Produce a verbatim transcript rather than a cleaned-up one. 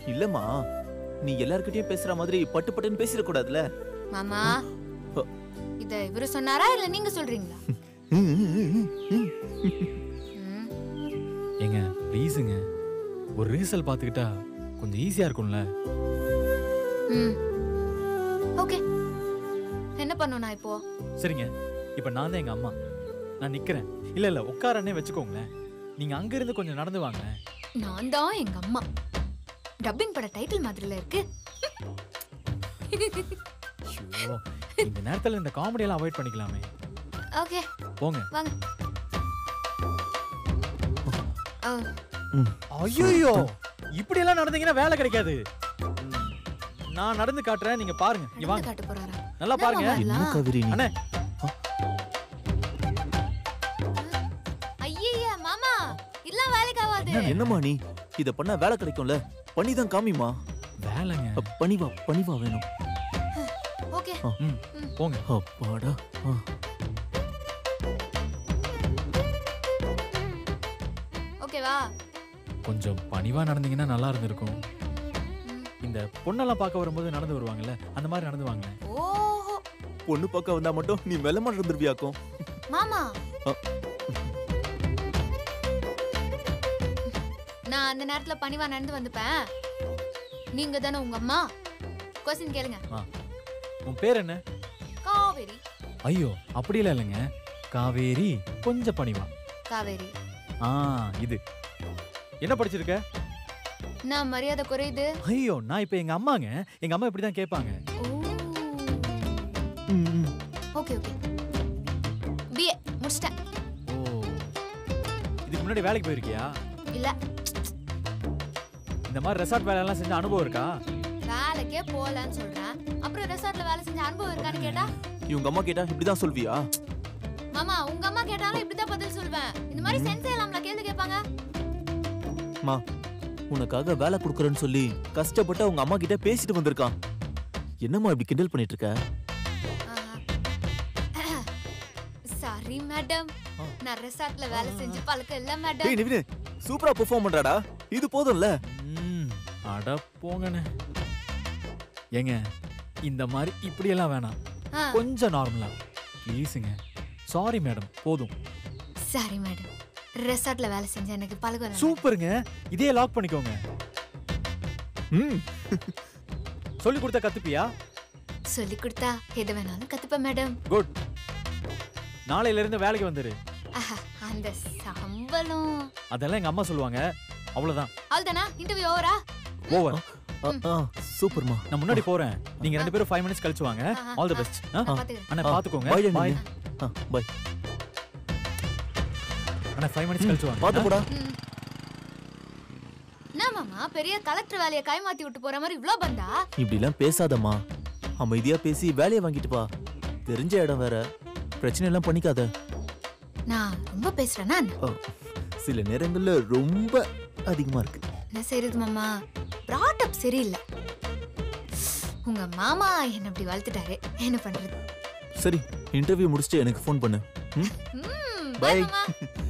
இல்லம்மா, நீ எல்லார்கிட்டயும் பேசுற மாதிரி பட்டு பட்டுன்னு பேசிட கூடாதுல. மாமா இத இவரு சொன்னாரா இல்ல நீங்க சொல்றீங்களா? ஏங்க ப்ளீஸுங்க, ஒரு ரீசல் பாத்துக்கிட்டா கொஞ்சம் ஈஸியா இருக்கும்ல. ஓகே, என்ன பண்ணணும் இப்போ? சரிங்க, இப்ப நான் தான் எங்க அம்மா, நான் நிக்கிறேன். இல்ல இல்ல உட்காரனே வச்சுக்கோங்களேன். நீங்க அங்க இருந்து கொஞ்சம் நடந்து வாங்க. நான் தான் எங்க அம்மா. டப்பிங் பட டைட்டில் மாதிரில இருக்கு. ஐயோ, இந்த நேரத்துல இந்த காமெடி எல்லாம் அவாய்ட் பண்ணிக்கலாமே. ஓகே போங்க வாங்க. ஐயோ, இப்படி எல்லாம் நடந்தீங்கன்னா வேலை கிடைக்காது. நான் நடந்து காட்டுறேன், நீங்க பாருங்க. இங்க வாங்க. காட்ட போறாரா? நல்லா பாருங்க. என்ன கவிரி நீ? அண்ணே. ஐயே மாமா, இல்ல வேலைக்கு ஆகாது. என்னம்மா நீ? இத பண்ணா வேலை கிடைக்கும்ல, பண்ணி தான் காமிமா. வேலைங்க. பணிவா பணிவா வேணும். ஓகே போங்க. அப்பாடா. ஓகேவா? கொஞ்சம் பணிவா நடந்தீங்கன்னா நல்லா இருந்திருக்கும். இந்த பொண்ணெல்லாம் பார்க்க வரும்போது நடந்து வருவாங்கல்ல, அந்த மாதிரி நடந்து வாங்க. ஓஹோ, பொண்ணு பார்க்க வந்தா மட்டும் நீ மெல்லமா நடந்துருவியாக்கும். மாமா நான் அந்த நேரத்துல பணிவா நடந்து வந்துப்பேன். நீங்க தானே உங்க அம்மா. क्वेश्चन கேளுங்க. உன் பேர் என்ன? காவேரி. ஐயோ, அப்படி இல்ல இல்லங்க. காவேரி கொஞ்சம் பணிவா. காவேரி. ஆ, இது என்ன படிச்சிருக்க? நான் மரியாதை குறையுது. ஐயோ, நான் இப்ப எங்க அம்மாங்க. எங்க அம்மா இப்படி தான் கேட்பாங்க. Okay okay. பிஏ முடிச்சிட்டேன். ஓ, இதுக்கு முன்னாடி வேலைக்கு போயிருக்கியா? இல்ல. இந்த மாதிரி ரெசார்ட் வேலை எல்லாம் செஞ்ச அனுபவம் இருக்கா? வேலைக்கே போலன்னு சொல்றேன், அப்புறம் ரெசார்ட்ல வேலை செஞ்ச அனுபவம் இருக்கான்னு கேட்டா? இவங்க அம்மா கேட்டா இப்படி தான் சொல்வியா? மாமா, உங்க அம்மா கேட்டாலும் இப்படி தான் பதில் சொல்வேன். இந்த மாதிரி சென்ஸ் இல்லாமல கேள்வி கேட்பாங்க. மா, உனக்காக வேலை கொடுக்கறேன்னு சொல்லி கஷ்டப்பட்டு உங்க அம்மா கிட்ட பேசிட்டு வந்திருக்கான். என்னம்மா இப்படி கிண்டல் பண்ணிட்டு இருக்க? சாரி மேடம், நான் ரெசார்ட்ல வேலை செஞ்சு பழக்கம் இல்ல மேடம். டேய் நிவின், சூப்பரா பெர்ஃபார்ம் பண்றாடா. இது போதும்ல. அட போங்கண்ணே. ஏங்க, இந்த மாதிரி இப்படி எல்லாம் வேணாம், கொஞ்சம் நார்மலா ப்ளீஸுங்க. சாரி மேடம், போதும். சாரி மேடம், ரெசார்ட்ல வேலை செஞ்ச எனக்கு பழக்கம். சூப்பருங்க, இதே லாக் பண்ணிக்கோங்க. ம், சொல்லி கொடுத்தா கத்துப்பியா? சொல்லி கொடுத்தா எது வேணாலும் கத்துப்பேன் மேடம். குட். நாளையில இருந்து வேலைக்கு வந்துரு. அந்த சம்பளம் அதெல்லாம் எங்க அம்மா சொல்லுவாங்க, அவ்வளவுதான். அவ்வளவுதானா? இன்டர்வியூ ஓவரா? ஓவர். சூப்பர்மா. நான் முன்னாடி போறேன், நீங்க ரெண்டு பேரும் ஃபைவ் மினிட்ஸ் கழிச்சு வாங்க. All the best. அண்ணா பாத்துக்கோங்க. Bye bye. பை. அண்ணா ஃபைவ் மினிட்ஸ் கழிச்சு வாங்க. பாத்து போடா. என்ன மாமா, பெரிய கலெக்டர் வேலையை கை மாத்தி விட்டு போற மாதிரி இவ்ளோ பந்தா? இப்படி எல்லாம் பேசாதம்மா, அமைதியா பேசி வேலையை வாங்கிட்டு வா. தெரிஞ்ச இடம் வேற, பிரச்சனை எல்லாம் பண்ணிக்காத. நான் ரொம்ப பேசுறேனா? சில நேரங்கள்ல ரொம்ப அதிகமா இருக்கு. என்ன செய்யறது மாமா, brought up சரியில்லை. உங்க மாமா என்ன அப்படி வளர்த்துட்டாரு, என்ன பண்றது? சரி, இன்டர்வியூ முடிச்சிட்டு எனக்கு ஃபோன் பண்ணு. ம், பை மாமா.